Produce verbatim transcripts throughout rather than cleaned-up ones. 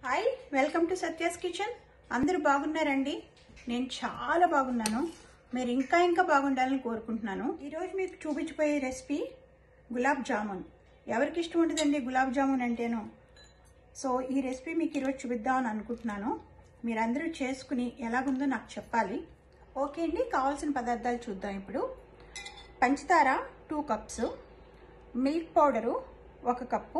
Hi, welcome to Satya's kitchen. అందరూ బాగున్నారండి? నేను చాలా బాగున్నాను. మీరు ఇంకా ఇంకా బాగుండాలని కోరుకుంటున్నాను. ఈరోజు మీకు చూపించిపోయే రెసిపీ గులాబ్ జామున్. ఎవరికి ఇష్టం ఉంటుందండి గులాబ్ జామున్ అంటేను? సో ఈ రెసిపీ మీకు ఈరోజు చూపిద్దామని అనుకుంటున్నాను. మీరందరూ చేసుకుని ఎలాగుందో నాకు చెప్పాలి. ఓకే అండి, కావాల్సిన పదార్థాలు చూద్దాం. ఇప్పుడు పంచదార టూ కప్స్, మిల్క్ పౌడరు ఒక కప్పు,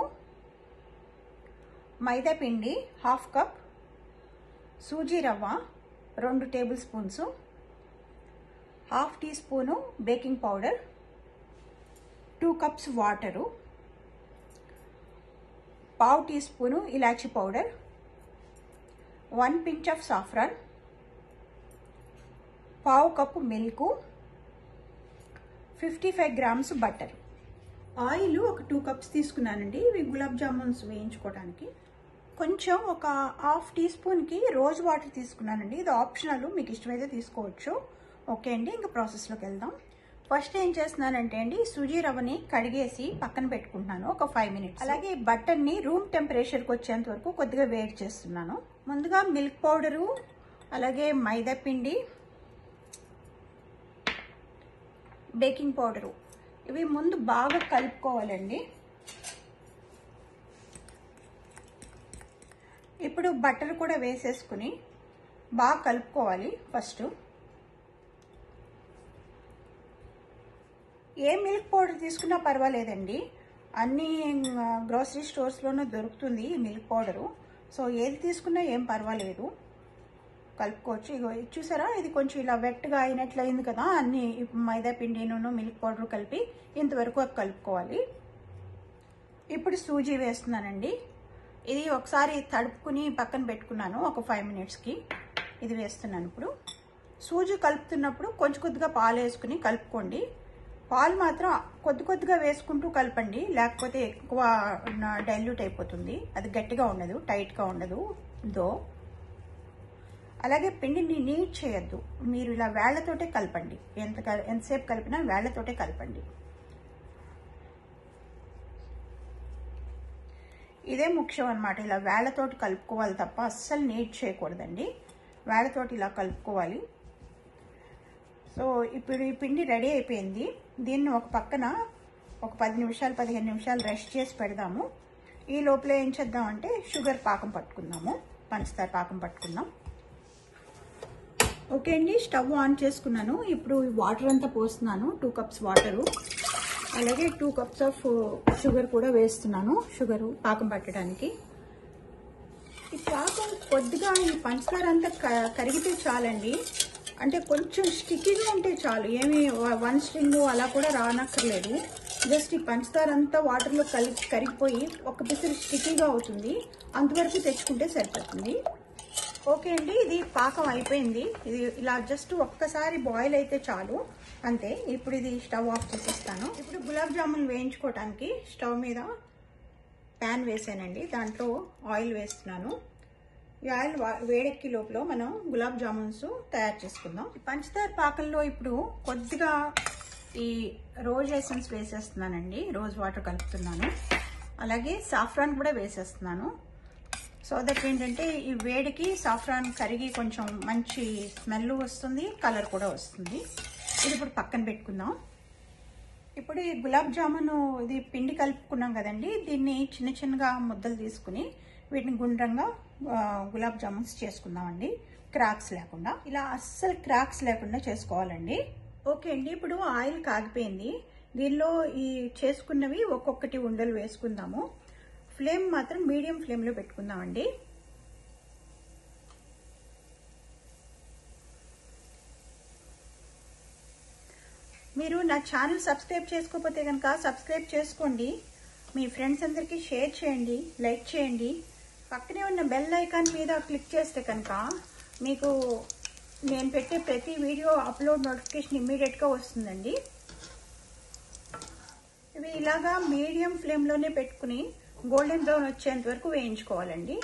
మైదా పిండి హాఫ్ కప్, సూజీ రవ్వ రెండు tablespoons, half teaspoon baking powder, two cups water, పావు teaspoon elaichi powder, one pinch of saffron, పావు cup milk, fifty five grams butter. Oil ఒక two cups తీసుకున్నానండి ఇవి గులాబ్ జామున్స్ వేయించుకోవడానికి. కొంచెం ఒక హాఫ్ టీ స్పూన్కి రోజ్ వాటర్ తీసుకున్నానండి. ఇది ఆప్షనల్, మీకు ఇష్టమైతే తీసుకోవచ్చు. ఓకే అండి, ఇంకా ప్రాసెస్లోకి వెళ్దాం. ఫస్ట్ ఏం చేస్తున్నానంటే అండి, సూజీ రవ్వని కడిగేసి పక్కన పెట్టుకుంటున్నాను ఒక ఫైవ్ మినిట్స్. అలాగే బటర్ని రూమ్ టెంపరేచర్కి వచ్చేంత వరకు కొద్దిగా వేడి చేస్తున్నాను. ముందుగా మిల్క్ పౌడరు, అలాగే మైదా పిండి, బేకింగ్ పౌడరు ఇవి ముందు బాగా కలుపుకోవాలండి. ఇప్పుడు బటర్ కూడా వేసేసుకుని బాగా కలుపుకోవాలి. ఫస్ట్ ఏ మిల్క్ పౌడర్ తీసుకున్నా పర్వాలేదండి, అన్ని గ్రోసరీ స్టోర్స్లోనూ దొరుకుతుంది ఈ మిల్క్ పౌడరు. సో ఏది తీసుకున్నా ఏం పర్వాలేదు, కలుపుకోవచ్చు. ఇగో చూసారా, ఇది కొంచెం ఇలా వెట్గా అయినట్లయింది కదా. అన్ని మైదా పిండిను మిల్క్ పౌడర్ కలిపి ఇంతవరకు కలుపుకోవాలి. ఇప్పుడు సూజీ వేస్తున్నానండి. ఇది ఒకసారి తడుపుకుని పక్కన పెట్టుకున్నాను ఒక ఫైవ్ మినిట్స్కి. ఇది వేస్తున్నాను. ఇప్పుడు సూజీ కలుపుతున్నప్పుడు కొంచెం కొద్దిగా పాలు వేసుకుని కలుపుకోండి. పాలు మాత్రం కొద్ది కొద్దిగా వేసుకుంటూ కలపండి, లేకపోతే ఎక్కువ డైల్యూట్ అయిపోతుంది. అది గట్టిగా ఉండదు, టైట్గా ఉండదు దో. అలాగే పిండిని నీట్ చేయొద్దు, మీరు ఇలా వేళ్లతోటే కలపండి. ఎంత ఎంతసేపు కలిపినా వేళ్లతోటే కలపండి. ఇదే ముఖ్యం అన్నమాట, ఇలా వేళ్లతోటి కలుపుకోవాలి తప్ప అస్సలు నీట్ చేయకూడదండి. వేళ్లతోటి ఇలా కలుపుకోవాలి. సో ఇప్పుడు ఈ పిండి రెడీ అయిపోయింది. దీన్ని ఒక పక్కన ఒక పది నిమిషాలు పదిహేను నిమిషాలు రెస్ట్ చేసి పెడదాము. ఈ లోపల ఏం చేద్దామంటే షుగర్ పాకం పట్టుకుందాము, పంచదార పాకం పట్టుకుందాం. ఓకే అండి, స్టవ్ ఆన్ చేసుకున్నాను. ఇప్పుడు వాటర్ అంతా పోస్తున్నాను, టూ కప్స్ వాటరు. అలాగే టూ కప్స్ ఆఫ్ షుగర్ కూడా వేస్తున్నాను, షుగరు పాకం పట్టడానికి. ఈ పాకం కొద్దిగా ఈ పంచదార అంతా కరిగితే చాలండి, అంటే కొంచెం స్టిక్కీగా ఉంటే చాలు. ఏమి వన్ స్ట్రింగ్ అలా కూడా రానక్కర్లేదు. జస్ట్ ఈ పంచదార అంతా వాటర్లో కలిపి కరిగిపోయి ఒక పిసరు స్టిక్కీగా అవుతుంది, అంతవరకు తెచ్చుకుంటే సరిపోతుంది. ఓకే అండి, ఇది పాకం అయిపోయింది. ఇది ఇలా జస్ట్ ఒక్కసారి బాయిల్ అయితే చాలు, అంతే. ఇప్పుడు ఇది స్టవ్ ఆఫ్ చేసేస్తాను. ఇప్పుడు గులాబ్ జామున్ వేయించుకోవడానికి స్టవ్ మీద ప్యాన్ వేసానండి, దాంట్లో ఆయిల్ వేస్తున్నాను. ఈ ఆయిల్ వేడెక్కి లోపల మనం గులాబ్ జామున్స్ తయారు చేసుకుందాం. పంచదార పాకంలో ఇప్పుడు కొద్దిగా ఈ రోజ్ ఎసెన్స్ వేసేస్తున్నానండి, రోజ్ వాటర్ కలుపుతున్నాను. అలాగే సాఫ్రాన్ కూడా వేసేస్తున్నాను. సో దట్ ఏంటంటే ఈ వేడికి సాఫ్రాన్ కరిగి కొంచెం మంచి స్మెల్ వస్తుంది, కలర్ కూడా వస్తుంది. ఇది ఇప్పుడు పక్కన పెట్టుకుందాం. ఇప్పుడు ఈ గులాబ్ జామున్ ఇది పిండి కలుపుకున్నాం కదండి, దీన్ని చిన్న చిన్నగా ముద్దలు తీసుకుని వీటిని గుండ్రంగా గులాబ్ జామున్స్ చేసుకుందామండి, క్రాక్స్ లేకుండా. ఇలా అస్సలు క్రాక్స్ లేకుండా చేసుకోవాలండి. ఓకే అండి, ఇప్పుడు ఆయిల్ కాగిపోయింది. దీనిలో ఈ చేసుకున్నవి ఒక్కొక్కటి ఉండలు వేసుకుందాము. ఫ్లేమ్ మాత్రం మీడియం ఫ్లేమ్లో పెట్టుకుందామండి. మీరు నా ఛానల్ సబ్స్క్రైబ్ చేసుకోకపోతే కనుక సబ్స్క్రైబ్ చేసుకోండి. మీ ఫ్రెండ్స్ అందరికీ షేర్ చేయండి, లైక్ చేయండి. పక్కనే ఉన్న బెల్ ఐకాన్ మీద క్లిక్ చేస్తే కనుక మీకు నేను పెట్టే ప్రతి వీడియో అప్లోడ్ నోటిఫికేషన్ ఇమ్మీడియట్గా వస్తుందండి. ఇవి ఇలాగా మీడియం ఫ్లేమ్లోనే పెట్టుకుని గోల్డెన్ బ్రౌన్ వచ్చేంత వరకు వేయించుకోవాలండి.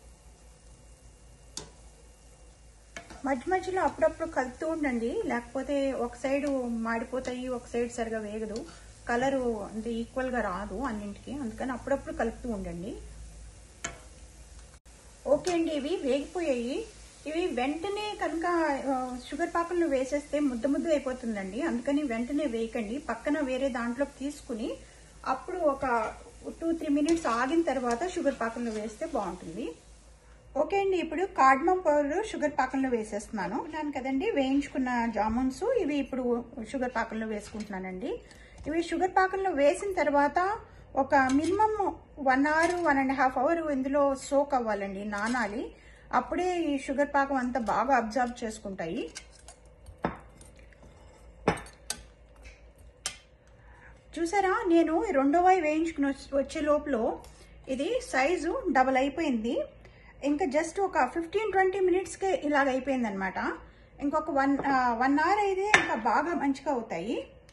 మధ్య మధ్యలో అప్పుడప్పుడు కలుపుతూ ఉండండి, లేకపోతే ఒక సైడ్ మాడిపోతాయి, ఒక సైడ్ సరిగా వేగదు, కలరు అంటే ఈక్వల్గా రాదు అన్నింటికి. అందుకని అప్పుడప్పుడు కలుపుతూ ఉండండి. ఓకే అండి, ఇవి వేగిపోయాయి. ఇవి వెంటనే కనుక షుగర్ పాకంలో వేసేస్తే ముద్ద ముద్ద అయిపోతుందండి. అందుకని వెంటనే వేయకండి, పక్కన వేరే దాంట్లోకి తీసుకుని అప్పుడు ఒక టూ త్రీ మినిట్స్ ఆగిన తర్వాత షుగర్ పాకంలో వేస్తే బాగుంటుంది. ఓకే అండి, ఇప్పుడు కార్డమమ్ పౌడర్ షుగర్ పాకంలో వేసేస్తున్నాను. ఉన్నాను కదండి వేయించుకున్న జామున్స్, ఇవి ఇప్పుడు షుగర్ పాకంలో వేసుకుంటున్నానండి. ఇవి షుగర్ పాకంలో వేసిన తర్వాత ఒక minimum one hour one and half hour ఇందులో సోక్ అవ్వాలండి, నానాలి. అప్పుడే ఈ షుగర్ పాకం అంతా బాగా అబ్జర్వ్ చేసుకుంటాయి. చూసారా, నేను రెండో వాయి వేయించుకుని వచ్చే లోపల ఇది సైజు డబల్ అయిపోయింది. ఇంకా జస్ట్ ఒక ఫిఫ్టీన్ ట్వంటీ మినిట్స్కే ఇలాగ అయిపోయింది అనమాట. ఇంకొక వన్ వన్ అవర్ అయితే ఇంకా బాగా మంచిగా అవుతాయి.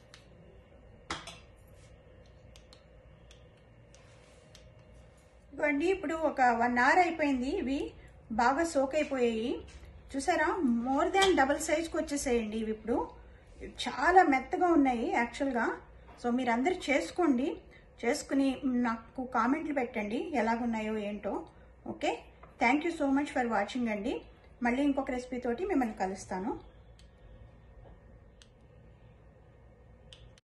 ఇవ్వండి, ఇప్పుడు ఒక వన్ అవర్ అయిపోయింది, ఇవి బాగా సోక్ అయిపోయాయి. చూసారా, మోర్ దాన్ డబల్ సైజ్కి వచ్చేసేయండి ఇవి. ఇప్పుడు చాలా మెత్తగా ఉన్నాయి యాక్చువల్గా. సో మీరు అందరు చేసుకోండి, చేసుకుని నాకు కామెంట్లు పెట్టండి ఎలాగున్నాయో ఏంటో. Okay, thank you so much for watching అండి. మళ్ళీ ఇంకొక రెసిపీ తోటి మిమ్మల్ని కలుస్తాను.